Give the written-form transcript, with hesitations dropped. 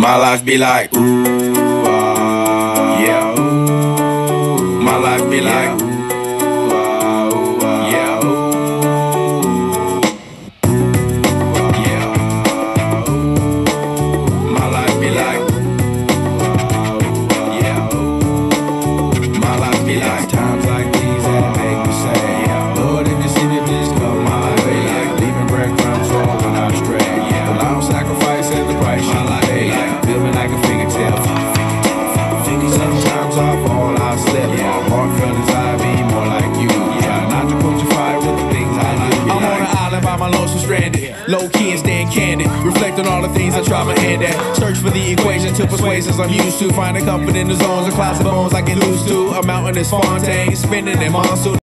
My life be like, ooh, yeah, ooh. My life be like, ooh, yeah, ooh. Yeah, ooh. My life be like, yeah, ooh. My life be like, times like these that make me say, yeah, Lord, if you see me, please come my way. Like leaving breadcrumbs all when I stray. Yeah, but I don't sacrifice at the price you pay. Feel me like a fingertip. Sometimes I fall, I slip. Yeah, heartfelt as I be, more like you. Try not to quench your fire with the things I do. I'm on an island by my lonesome stranded, low key and staying candid. Reflect on all the things I try my hand at. Search for the equation to persuasions I'm used to. Finding comfort in the zones, a closet bones I get loose to. A mountain is Fontaine, spinning in monsoon.